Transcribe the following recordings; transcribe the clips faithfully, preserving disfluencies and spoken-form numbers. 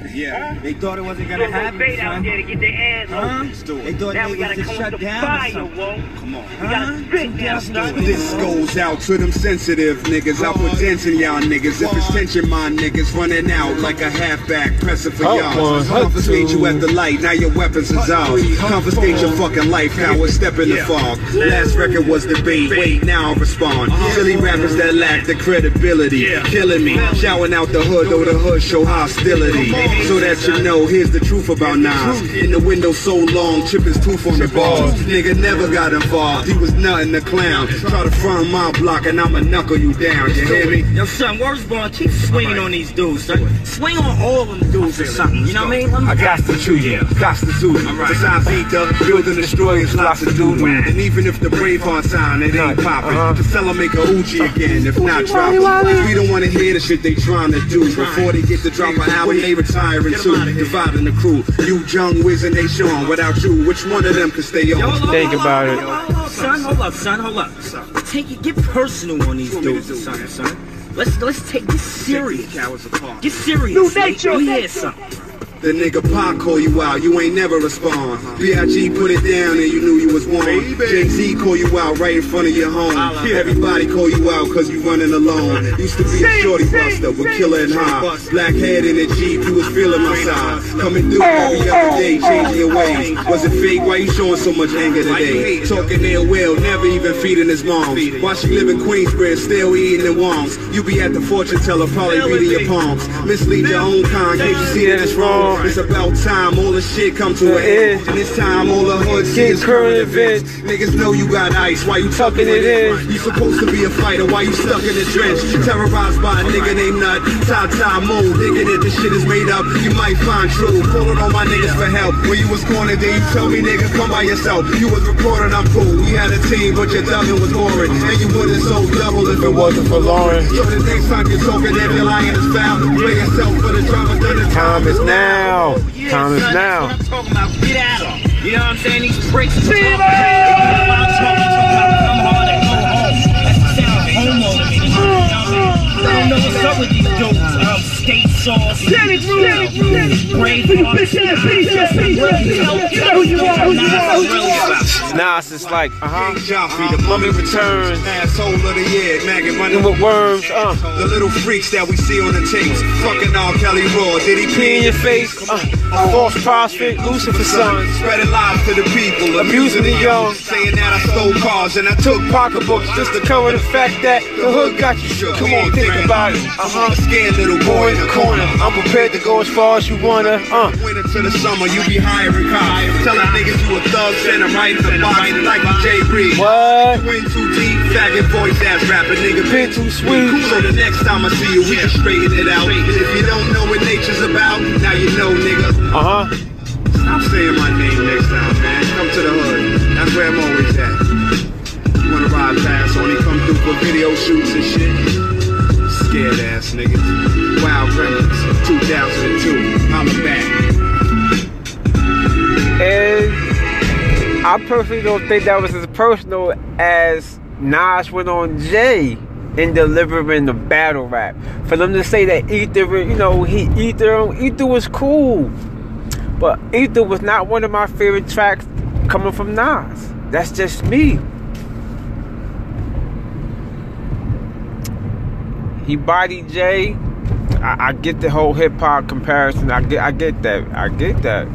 Yeah. They thought it wasn't gonna happen, son. son. Out there to get their ass huh? They thought now they we gotta was just come shut with the down fire, or something. whoa. Come on. We gotta spit now, son. This goes out to them sensitive niggas. I put dents in y'all niggas. If it's tension, my niggas running out like a halfback pressing for y'all. Confiscate you at the light, now your weapons is ours. Confiscate your fucking life, coward, step in the fog. Last record was debate, wait, now I respond. Silly rappers that lack the credibility, killing me. Shouting out the hood, though the hood show hostility. So that you know, here's the truth about Nas. In the window so long, chip his tooth on the ball. Nigga never got involved, he was nothing to clown. Try to front my block and I'ma knuckle you down, you hear me? Yo, son, words born, keep swinging on these dudes, son. Swing on all them dudes or something, you know what I mean? I got to chew you, got to do you. Besides ether, building destroyers, lots to do. And even if the Braveheart sign, it ain't popping. To sell 'em make a Uchi again, if not drop 'em. We don't wanna hear the shit they trying to do. Before they get to drop an album, they retiring too. Dividing the crew. You, Jung, Wiz, and they Sean. Without you, which one of them can stay on? Think about it. Son, hold up, son, hold up. Take it, get personal on these dudes or something, son. Let's let's take this serious. Get serious. New nature. We hear something. The nigga Pac call you out, you ain't never respond. B I G put it down and you knew you was one. Jay-Z call you out right in front of your home. Everybody call you out cause you running alone. Used to be a shorty buster with killer and high. Black head in a Jeep, you was feeling my side. Coming through every other day, changing your ways. Was it fake? Why you showing so much anger today? Talking their will, never even feeding his moms. While she live in Queensbridge, still eating in Woms. You be at the fortune teller, probably reading your palms. Mislead your own kind, can't you see that it's wrong? It's about time all the shit come to an end. And it's time all the hood see is current events. Niggas know you got ice, why you tucking it in? You supposed to be a fighter, why you stuck in the trench? Terrorized by a nigga named Nut. Ty-Ty Moon, thinking that this shit is made up. You might find true, calling on my niggas for help. When you was cornered, then you tell me nigga come by yourself. You was reporting I'm cool, we had a team but your dubbing was boring. And you wouldn't so double if it wasn't for Lauren. So the next time you're talking, if you're lying is foul. Play yourself for the drama, then the time is now. Oh, yeah, time is son, now. That's what I'm talking about. Get at them. You know what I'm saying? These bricks are talking about. You know what I'm talking about? Come hard and go home. That's the sound of homo to me. You know what I mean? I don't know what's up with these dudes. Um, state sauce. Brave Nas is like, uh-huh. Joffrey, the mummy returns. Asshole of the year, maggot running with worms, uh. The little freaks that we see on the tapes. Fucking R. Kelly Raw, did he pee in your face? Uh, a false prophet, Lucifer son. Spreading lies to the people, abusing the young. Saying that I stole cars and I took pocketbooks just to cover the fact that the hood got you shook. Come on, think about it. Uh-huh. Scared little boy in the corner. I'm prepared to go as far as you wanna. Uh. Winter to the summer, you be hiring cops. Telling niggas you a thug, send them right in the box like a J. Reed. What? You in too deep, faggot voice ass rapper, nigga. Been too sweet. So the next time I see you, we can straighten it out. And if you don't know what nature's about, now you know, nigga. Uh-huh. Stop saying my name next time, man. Come to the hood. That's where I'm always at. You wanna ride past, only come through for video shoots and shit. Scared ass niggas. Wild Gremlins, two thousand two. I'm back. And I personally don't think that was as personal as Nas went on Jay in delivering the battle rap. For them to say that Ether, you know, he Ether, Ether was cool, but Ether was not one of my favorite tracks coming from Nas. That's just me. He bodied Jay. I, I get the whole hip hop comparison. I get, I get that. I get that.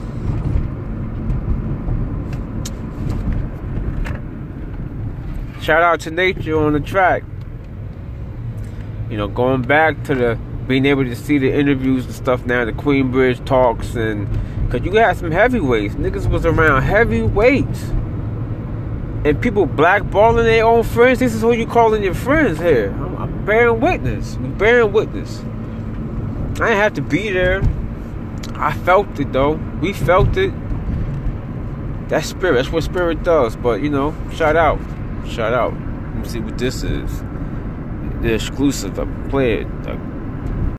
Shout out to Nature on the track. You know, going back to the being able to see the interviews and stuff now, the Queensbridge talks, and cause you got some heavyweights. Niggas was around heavyweights, and people blackballing their own friends. This is who you calling your friends here. I'm, I'm bearing witness. We bearing witness. I didn't have to be there. I felt it though. We felt it. That's spirit. That's what spirit does. But you know, shout out. Shout out. Let me see what this is. The exclusive. I play it. I